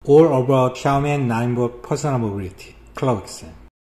All About Xiaomi 9 Personal Mobility Cloaks.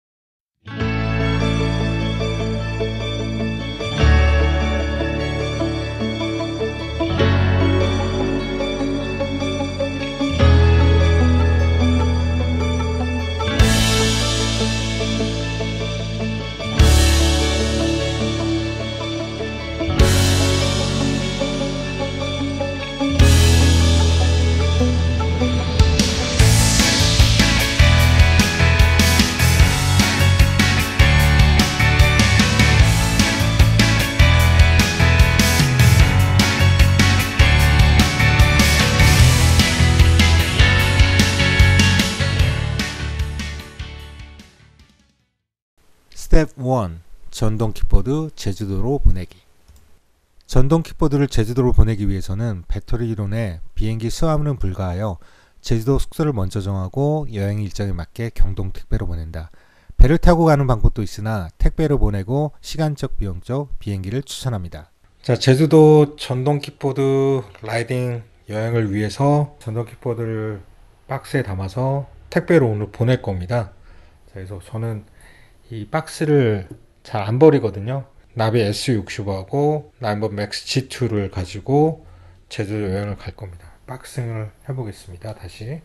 스텝 1. 전동 킥보드 제주도로 보내기. 전동 킥보드를 제주도로 보내기 위해서는 배터리 이론에 비행기 수화물은 불가하여 제주도 숙소를 먼저 정하고 여행 일정에 맞게 경동 택배로 보낸다. 배를 타고 가는 방법도 있으나 택배로 보내고 시간적 비용적 비행기를 추천합니다. 자, 제주도 전동 킥보드 라이딩 여행을 위해서 전동 킥보드를 박스에 담아서 택배로 오늘 보낼 겁니다. 자, 그래서 저는 이 박스를 잘 안 버리거든요. 나비 S65하고 나인번 맥스 G2를 가지고 제주도 여행을 갈 겁니다. 박싱을 해보겠습니다. 다시.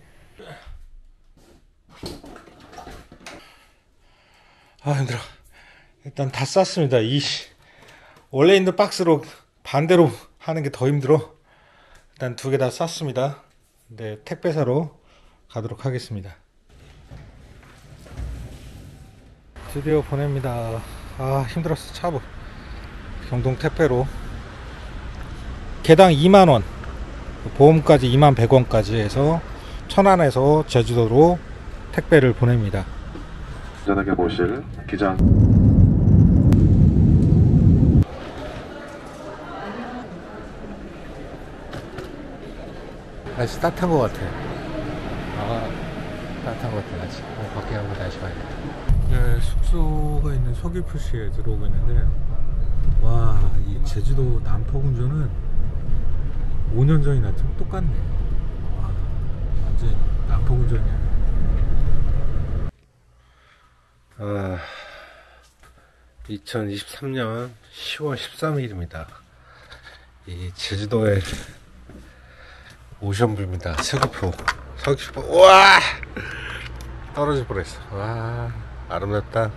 아, 힘들어. 일단 다 쌌습니다. 원래 있는 박스로 반대로 하는 게 더 힘들어. 일단 두 개 다 쌌습니다. 네, 택배사로 가도록 하겠습니다. 드디어 보냅니다. 아, 힘들었어. 차부 경동 택배로 개당 2만원, 보험까지 21,100원까지 해서 천안에서 제주도로 택배를 보냅니다. 안전하게 모실 기장. 날씨 따뜻한 것 같아. 아, 따뜻한 것 같아. 날씨. 밖에 하고 날씨 봐야겠다. 네, 숙소가 있는 서귀포시에 들어오고 있는데, 와, 이 제주도 남포운전은 5년 전이나 똑같네. 와, 완전 남포운전이야. 2023년 10월 13일입니다. 이 제주도의 오션뷰입니다. 서귀포. 우와! 떨어질 뻔했어. 와, 아름답다.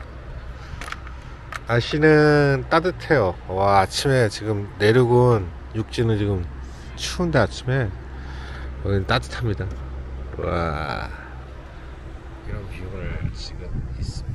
날씨는 따뜻해요. 와, 아침에 지금 내륙은, 육지는 지금 추운데 아침에 여기는 따뜻합니다. 와, 이런 뷰를 지금 있습니다.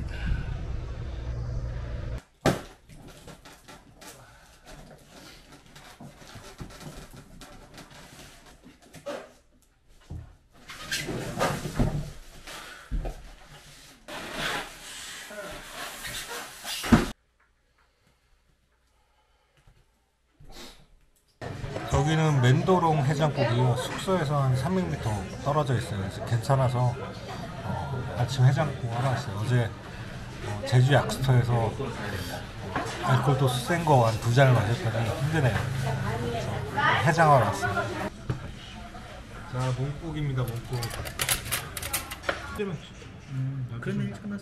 여기는 맨도롱 해장국이요. 숙소에서 한 300m 떨어져 있어요. 그래서 괜찮아서 아침 해장국 하러 왔어요. 어제 제주 약수터에서 알코올 도수 센 거 한 2잔을 마셨더니 힘드네요. 그래서 해장하러 왔어요. 자, 문국입니다. 문국. 그러면 참았어.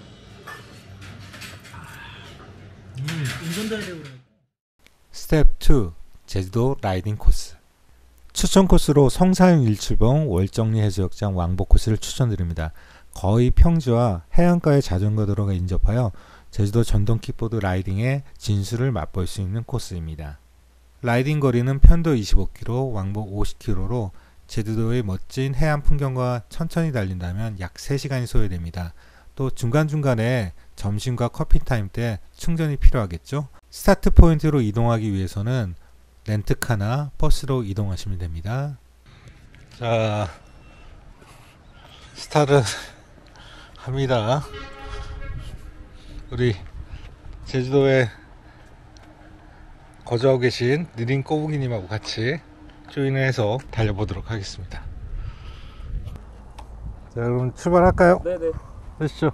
운전도 해야 되고. 스텝 2. 제주도 라이딩 코스. 추천 코스로 성산 일출봉 월정리 해수욕장 왕복 코스를 추천드립니다. 거의 평지와 해안가에 자전거 도로가 인접하여 제주도 전동 킥보드 라이딩의 진수를 맛볼 수 있는 코스입니다. 라이딩 거리는 편도 25km, 왕복 50km로 제주도의 멋진 해안 풍경과 천천히 달린다면 약 3시간이 소요됩니다. 또 중간중간에 점심과 커피타임 때 충전이 필요하겠죠? 스타트 포인트로 이동하기 위해서는 렌트카나 버스로 이동하시면 됩니다. 자, 스타트 합니다. 우리 제주도에 거주하고 계신 느린 꼬부기님하고 같이 조인을 해서 달려보도록 하겠습니다. 자, 그럼 출발할까요? 네네. 되시죠?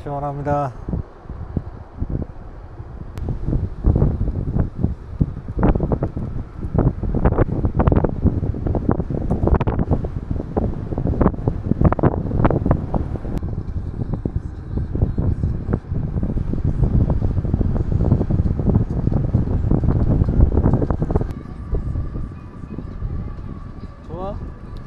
시원합니다. 좋아?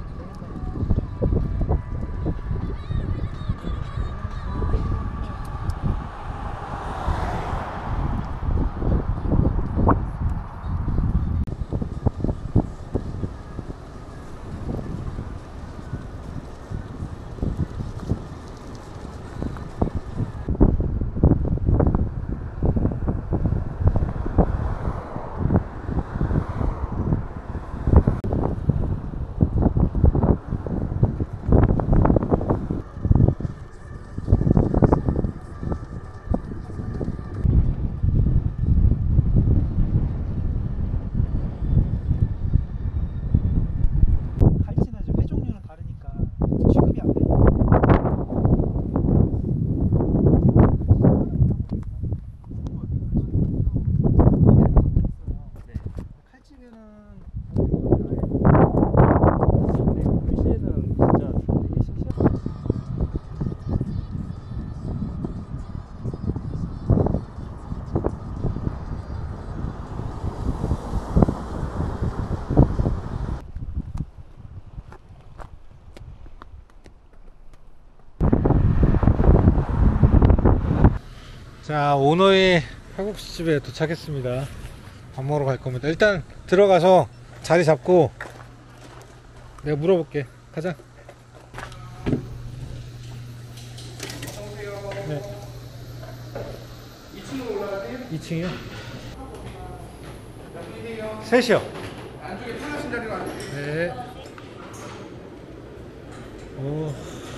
갈치는 이제 회 종류는 다르니까 취급이 안 되니까. 칼집에는 위시에는 진짜 되게 싱싱한. 자, 오너의 칼국수집에 도착했습니다. 밥 먹으러 갈 겁니다. 일단 들어가서 자리 잡고 내가 물어볼게. 가자. 네. 2층으로 올라가세요? 2층이요? 셋이요. 안쪽에 편하신 자리로 앉으세요. 네. 오.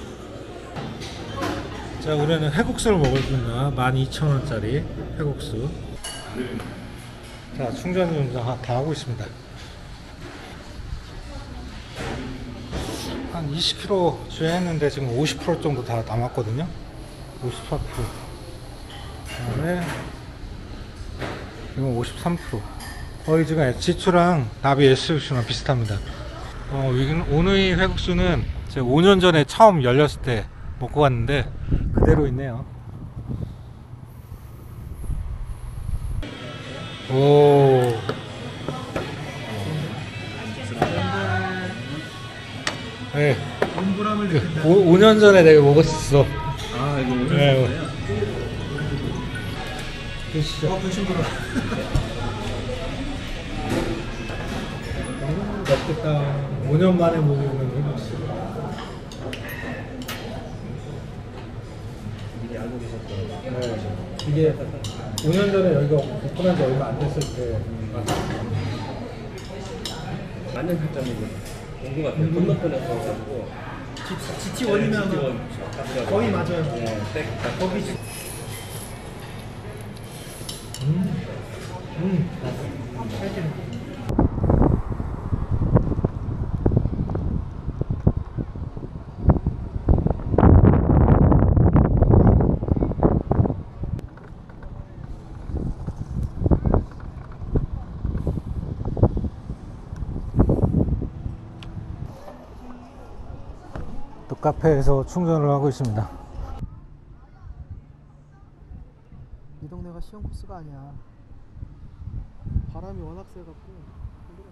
자, 우리는 회국수를 먹을 겁니다. 12,000원짜리 회국수. 자, 충전 좀 다 하고 있습니다. 한 20km 주행했는데 지금 50% 정도 다 남았거든요. 54%. 그다음에 이건 53%. 거의 지금 지추랑 나비 S60랑 비슷합니다. 오누이 회국수는 제가 5년 전에 처음 열렸을 때 먹고 갔는데 그대로 있네요. 오. 네. 온보람을 느낀다. 5년 전에 내가 먹었어. 아 이거 오늘 네. 드시죠. 분신부로. 맛있겠다. 5년 만에 먹는 회국수. 미리 알고 계셨던. 네. 이게 5년 전에 여기가 오픈한 지 얼마 안 됐을 때 맞는 타점이 온것 같아요. 건너편에서 가지고 GT1이면 거의 맞아요. 네, 딱 거기 살찌는. 또 카페에서 충전을 하고 있습니다. 이 동네가 시험 코스가 아니야. 바람이 워낙 세갖고 힘들어.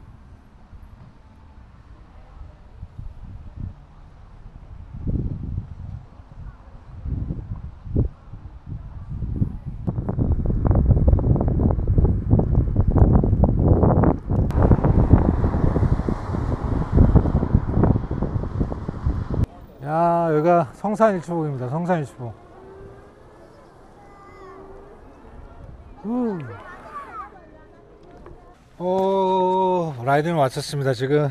야, 여기가 성산일출봉입니다. 성산일출봉. 라이딩을 마쳤습니다. 지금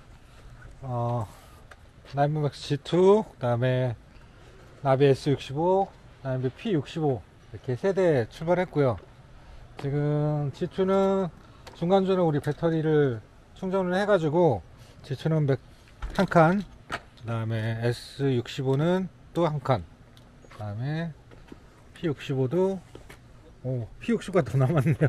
나이브맥스 G2, 그 다음에 나비 S65, 그 다음에 P65 이렇게 세대 출발했고요. 지금 G2는 중간중간에 우리 배터리를 충전을 해가지고 G2는 한 칸, 그 다음에 S65는 또 한 칸, 그 다음에 P65도 P65가 더 남았네요.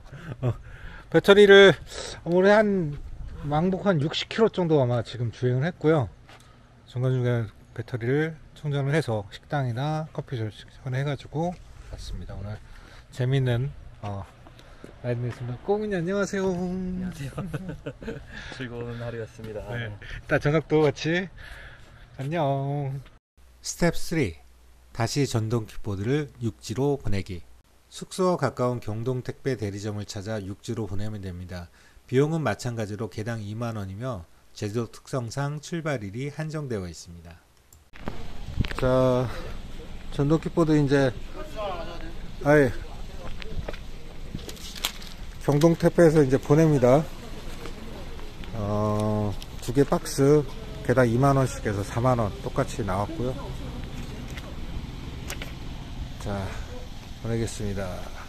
배터리를 오늘 한 왕복 한 60km 정도 아마 지금 주행을 했고요. 중간중간 배터리를 충전을 해서 식당이나 커피숍 해가지고 왔습니다. 오늘 재밌는 라이딩 있습니다. 꼬민이 안녕하세요. 안녕하세요. 즐거운 하루였습니다. 네, 일단 저녁도 같이 안녕. 스텝 3. 다시 전동 킥보드를 육지로 보내기. 숙소와 가까운 경동 택배 대리점을 찾아 육지로 보내면 됩니다. 비용은 마찬가지로 개당 2만원이며 제주도 특성상 출발일이 한정되어 있습니다. 자, 전동 킥보드 이제 경동 택배에서 이제 보냅니다. 2개 박스 개당 2만원씩 해서 4만원 똑같이 나왔고요. 자, 보내겠습니다.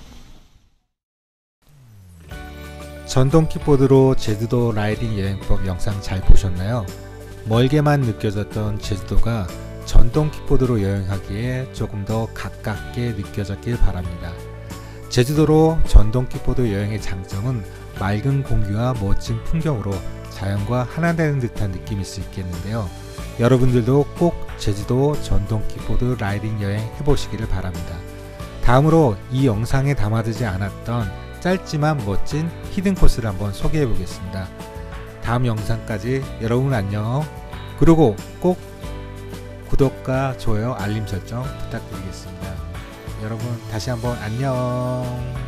전동 킥보드로 제주도 라이딩 여행법 영상 잘 보셨나요? 멀게만 느껴졌던 제주도가 전동 킥보드로 여행하기에 조금 더 가깝게 느껴졌길 바랍니다. 제주도로 전동 킥보드 여행의 장점은 맑은 공기와 멋진 풍경으로 자연과 하나 되는 듯한 느낌일 수 있겠는데요. 여러분들도 꼭 제주도 전동 킥보드 라이딩 여행 해보시기를 바랍니다. 다음으로 이 영상에 담아두지 않았던 짧지만 멋진 히든 코스를 한번 소개해 보겠습니다. 다음 영상까지 여러분 안녕. 그리고 꼭 구독과 좋아요 알림 설정 부탁드리겠습니다. 여러분 다시 한번 안녕.